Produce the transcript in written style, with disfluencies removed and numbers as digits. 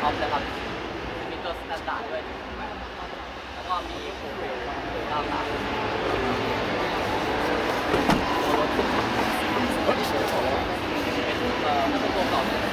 ท็อปนะครับมีตัวสแตนดาร์ดด้วยแล้วก็มีโฟล์ 93เป็นถ้าเป็นตัวเก่า